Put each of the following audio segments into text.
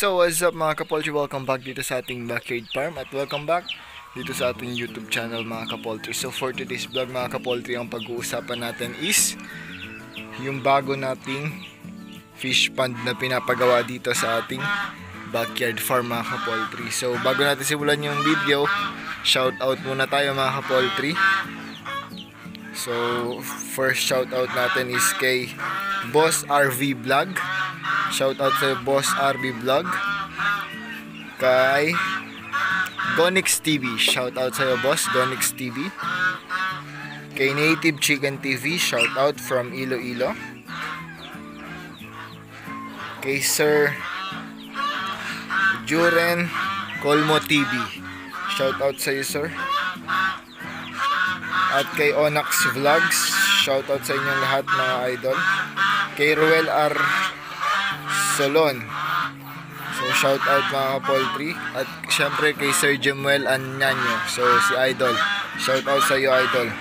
So what's up mga kapoltry, welcome back dito sa ating backyard farm at welcome back dito sa ating YouTube channel mga kapoltry. So for today's vlog mga kapoltry, ang pag-uusapan natin is yung bago nating fish pond na pinapagawa dito sa ating backyard farm mga kapoltry. So bago natin simulan yung video, shout out muna tayo mga kapoltry. So first shout out natin is kay Boss RV Vlog. Shout out sa Boss RV Vlog. Kay Gonix TV. Shout out sa Boss Gonix TV. Kay Native Chicken TV. Shout out from Iloilo. Kay Sir Juren Colmo TV. Shout out sa iyo, sir. At kay Onax Vlogs. Shout out sa inyong lahat mga idol. Kay Ruel R. Solon. So shout out mga poultry. At syempre kay Sir Jemuel Anyanyo. So si Idol. Shout out sa iyo, Idol.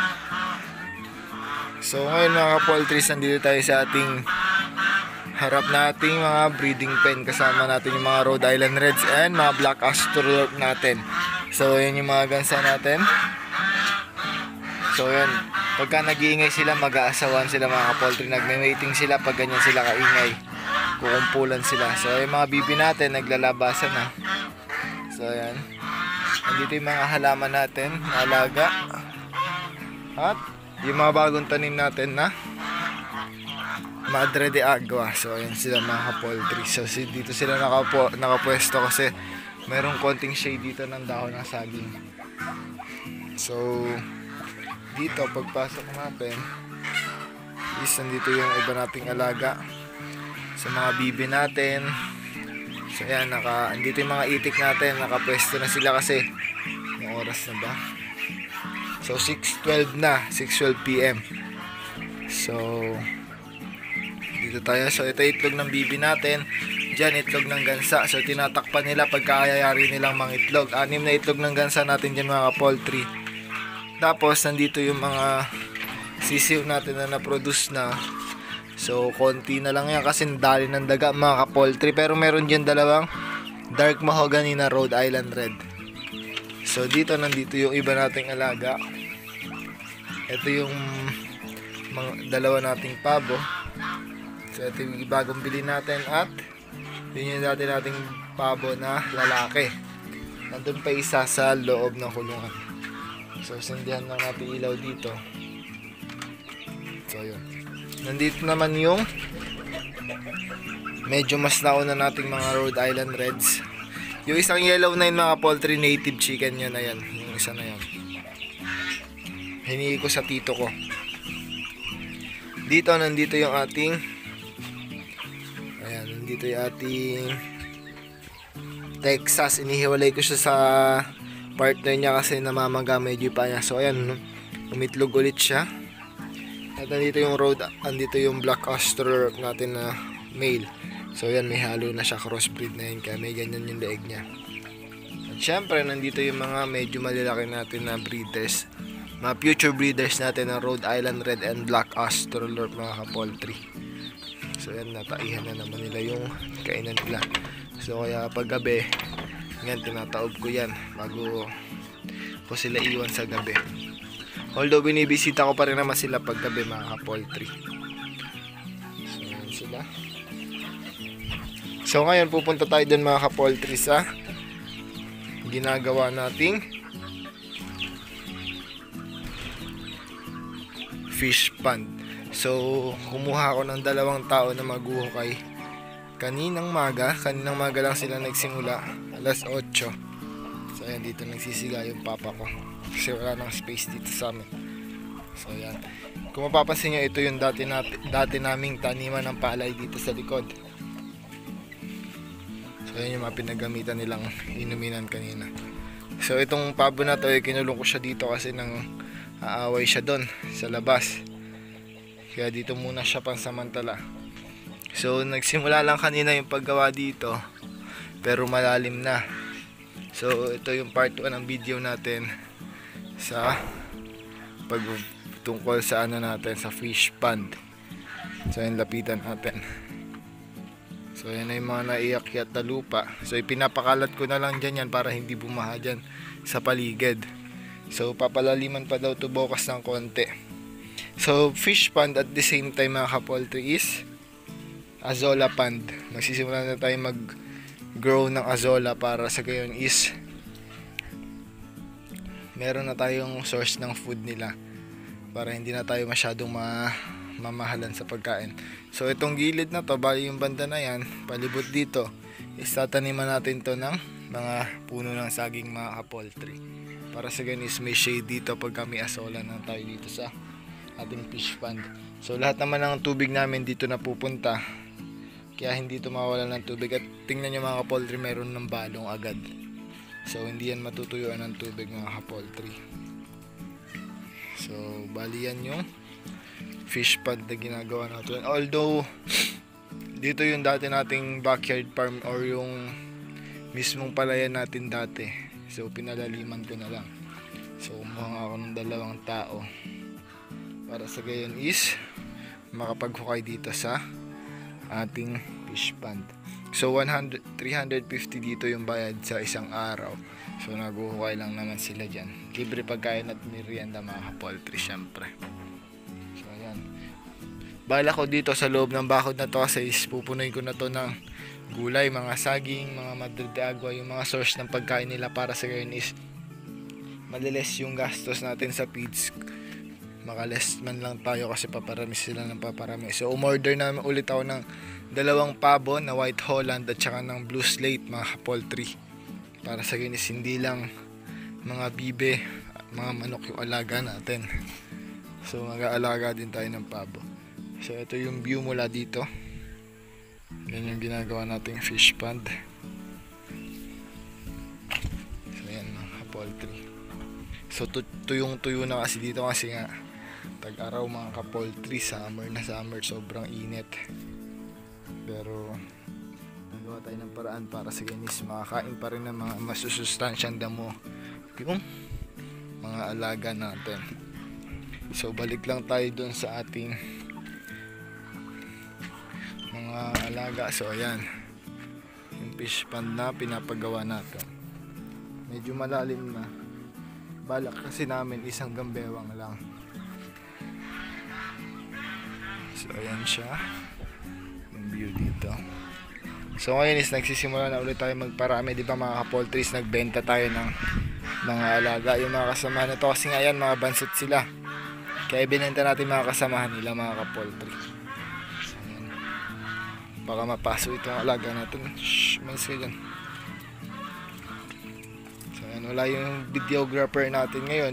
So ngayon mga poultry, nandito tayo sa ating harap nating mga breeding pen. Kasama natin yung mga Rhode Island Reds and mga Black Astrolorp natin. So yan yung mga gansa natin. So yan, pagka nag-iingay sila, mag-aasawan sila mga poultry. Nagme-waiting sila pag ganyan sila kaingay. Kukumpulan sila. So yung mga bibi natin naglalabasan na. So ayan, nandito yung mga halaman natin, alaga. At yung mga bagong tanim natin na Madre de Agua. So ayan sila mga poultry. So dito sila nakapwesto kasi merong konting shade dito ng dahon ng saging. So dito pagpasok natin is nandito yung iba nating alaga. Sa mga bibi natin. So ayan, andito yung mga itik natin, nakapwesto na sila kasi yung oras na ba? So 6:12 na, 6:12 PM. So dito tayo. So ito itlog ng bibi natin. Diyan itlog ng gansa. So tinatakpan nila pagkayayari nilang mga itlog. 6 na itlog ng gansa natin diyan mga poultry. Tapos nandito yung mga sisiw natin na na-produce na. So konti na lang yan kasi nadali ng daga mga kapoltry. Pero meron dyan dalawang dark mahogany na Rhode Island Red. So nandito yung iba nating alaga. Ito yung dalawa nating pabo. So ito yung bagong bili natin. At yun yung dati nating pabo na lalaki. Nandun pa isa sa loob ng kulungan. So sindihan lang natin ilaw dito. So yun. Nandito naman yung medyo mas nauna nating mga Rhode Island Reds. Yung isang yellow na yun mga poultry, native chicken yun na yan. Yung isa na yun hiningi ko sa tito ko. Nandito yung ating ayan, nandito yung ating Texas. Inihiwalay ko siya sa partner niya kasi namamaga medyo pa niya. So ayan, umitlog ulit siya. At nandito yung Black Astrolorp natin na male. So yan, may halo na siya, crossbreed na yun, kaya may ganyan yung leeg niya. At syempre nandito yung mga medyo malalaki natin na breeders, mga future breeders natin na Rhode Island Red and Black Astrolorp mga kapoltry. So yan, nataihan na naman nila yung kainan nila. So kaya pag gabi, yan, tinataob ko yan bago ko sila iwan sa gabi. Although binibisita ko pa rin naman sila pag gabi mga poultry. So yan sila. So ngayon pupunta tayo dun mga poultry sa ginagawa nating fish pond. So kumuha ako ng 2 tao na maghuhukay. Kaninang maga lang sila nagsimula, alas 8. So ayan, dito nagsisiga yung papa ko kasi wala nang space dito sa amin. So yan, kung mapapansin nyo, ito yung dati naming taniman ng palay dito sa likod. So yan yung mga pinagamitan nilang inuminan kanina. So itong pabo na to, kinulong ko siya dito kasi nang aaway siya doon sa labas, kaya dito muna siya pansamantala. So nagsimula lang kanina yung paggawa dito, pero malalim na. So ito yung part 1 ng video natin sa tungkol sa natin sa fish pond. So yung lapitan natin. So yan na yung mga naiakyat na lupa. So ipinapakalat ko na lang dyan yan para hindi bumaha dyan sa paligid. So papalaliman pa daw to bukas ng konti. So fish pond at the same time mga ka-poultry is azolla pond. Magsisimula na tayo mag-grow ng azolla para sa gayon is meron na tayong source ng food nila para hindi na tayo masyadong mamahalan sa pagkain. So itong gilid na to, bali yung banda na yan, palibot dito, is tataniman natin to ng mga puno ng saging mga ka-poultry. Para sa ganun is may shade dito pag kami azolla na tayo dito sa ating fish pond. So lahat naman ng tubig namin dito na pupunta, kaya hindi ito mawala ng tubig. At tingnan nyo mga ka-poultry, meron ng balong agad. So hindi yan matutuyuan ng tubig mga ka-poultry. So bali yan yung fish pond na ginagawa natin. Although dito yung dati nating backyard farm or yung mismong palayan natin dati. So pinalaliman ko na lang. So kumuha ako ng 2 tao para sa gayon is makapaghukay dito sa ating fish pond. So 350 dito yung bayad sa isang araw. So naghuhukay lang naman sila dyan. Libre pagkain at merienda mga ka-poultry syempre. So ayan, bala ko dito sa loob ng bakod na to kasi pupunuin ko na to ng gulay, mga saging, mga madre de agua, yung mga source ng pagkain nila para sa gayon is maliles yung gastos natin sa feeds. Makaless man lang tayo kasi paparami sila ng paparami. So umorder na ulit ako ng 2 pabo na white holland at saka ng blue slate mga poultry. Para sa gayon is hindi lang mga bibe, mga manok yung alaga natin. So mag-aalaga din tayo ng pabo. So ito yung view mula dito. Yan yung ginagawa nating fish pond. So yan mga poultry. So tuyong-tuyo na kasi dito kasi nga tag-araw mga ka-poultry, summer na summer, sobrang init. Pero nagawa tayo ng paraan para sa ganis makakain pa rin ng mga masusustansyang damo yung mga alaga natin. So balik lang tayo dun sa ating mga alaga. So ayan yung fish pond na pinapagawa natin, medyo malalim na. Balak kasi namin isang gambewang lang. So ayan siya yung view dito. So ngayon is nagsisimula na ulit tayo magparami, di ba mga ka-poultries, nagbenta tayo ng mga alaga. Yung mga kasamahan na to kasi nga yan mga bansot sila, kaya binenta natin mga kasamahan nila mga ka-poultry. So ayan, baka mapaso itong alaga natin. Shhh, malis kayo dyan. So ayan, wala yung videographer natin ngayon,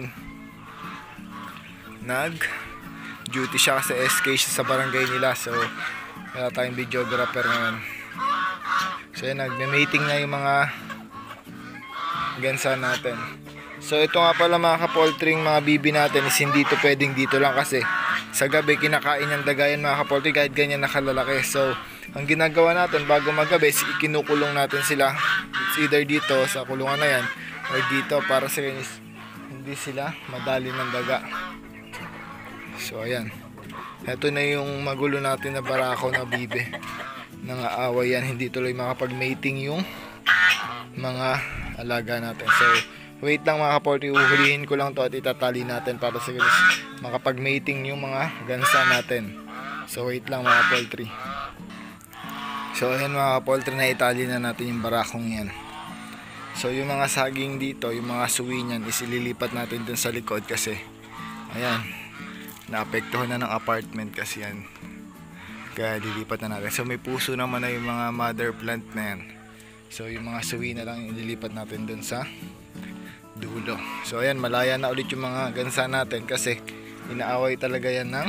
duty siya kasi SK siya sa barangay nila. So wala tayong videographer ngayon. So yan, nagme-mating na yung mga gansa natin. So ito nga pala mga ka-poultry, mga bibi natin is hindi ito pwedeng dito lang kasi sa gabi kinakain yung dagayan mga ka-poultry kahit ganyan nakalalaki. So ang ginagawa natin bago magabi is ikinukulong natin sila. It's either dito sa kulungan na yan or dito para sa ganyan hindi sila madali ng daga. So ayan, ito na yung magulo natin na barako na bibe. Nangaaway yan, hindi tuloy makapag-mating yung mga alaga natin. So wait lang mga ka-poultry, uhulihin ko lang to at itatali natin para sa guys makapag-mating yung mga gansa natin. So wait lang mga poultry. So ayan mga ka-poultry, na itali na natin yung barakong yan. So yung mga saging dito, yung mga suwi niyan is ililipat natin dun sa likod kasi ayan, naapektuhan na ng apartment kasi yan, kaya lilipat na natin. So may puso naman na yung mga mother plant na yan. So yung mga suwi na lang yung ililipat natin dun sa dulo. So ayan, malaya na ulit yung mga gansa natin kasi inaaway talaga yan ng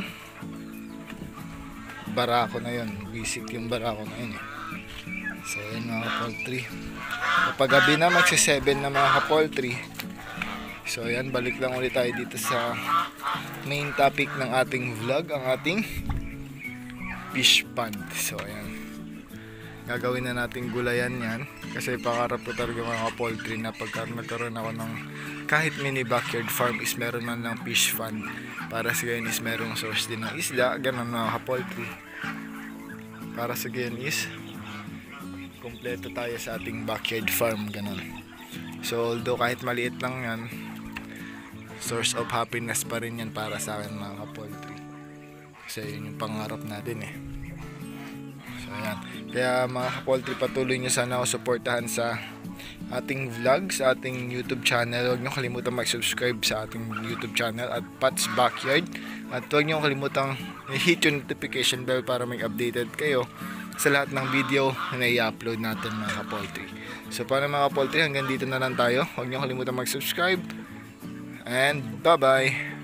barako na yun. Visit yung barako na yun eh. So ayan mga poultry, kapag gabi na magsi-7 na mga ka-poultry. So ayan, balik lang ulit tayo dito sa main topic ng ating vlog, ang ating fish pond. So ayan, gagawin na natin gulayan yan kasi pangarap ko talaga mga poultry na pagka nagkaroon ako ng kahit mini backyard farm is meron man lang fish pond para sa gayon is merong source din ng isda, ganun mga poultry. Para sa gayon is kompleto tayo sa ating backyard farm, ganun. So although kahit maliit lang yan, source of happiness pa rin yan para sa akin mga ka-poultry, kasi yun yung pangarap natin eh. So ayan, kaya mga ka-poultry, patuloy nyo sana ako suportahan sa ating vlog, sa ating YouTube channel. Huwag nyo kalimutan mag-subscribe sa ating YouTube channel at Pat's Backyard, at huwag nyo kalimutan i-hit yung notification bell para may updated kayo sa lahat ng video na i-upload natin mga ka-poultry. So paano mga ka-poultry, hanggang dito na lang tayo. Huwag nyo kalimutan mag-subscribe and bye bye.